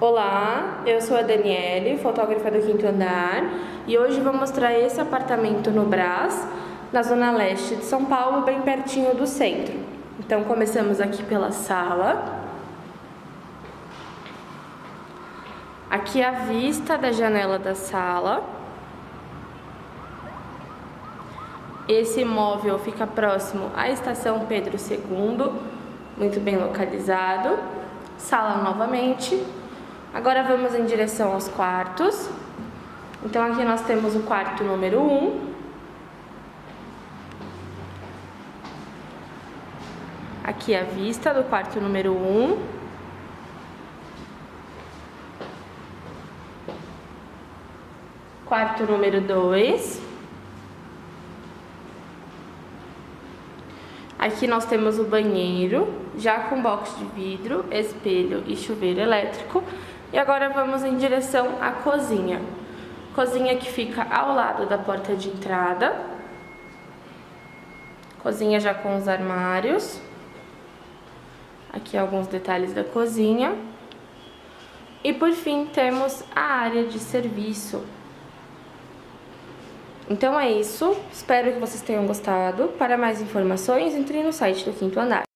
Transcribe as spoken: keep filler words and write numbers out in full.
Olá, eu sou a Daniele, fotógrafa do quinto andar, e hoje vou mostrar esse apartamento no Brás, na zona leste de São Paulo, bem pertinho do centro. Então começamos aqui pela sala. Aqui é a vista da janela da sala. Esse imóvel fica próximo à estação Pedro segundo, muito bem localizado. Sala novamente. Agora vamos em direção aos quartos. Então aqui nós temos o quarto número um. Aqui a vista do quarto número um. Quarto número dois. Aqui nós temos o banheiro, já com box de vidro, espelho e chuveiro elétrico. E agora vamos em direção à cozinha. Cozinha que fica ao lado da porta de entrada. Cozinha já com os armários. Aqui alguns detalhes da cozinha. E por fim temos a área de serviço. Então é isso, espero que vocês tenham gostado. Para mais informações, entre no site do Quinto Andar.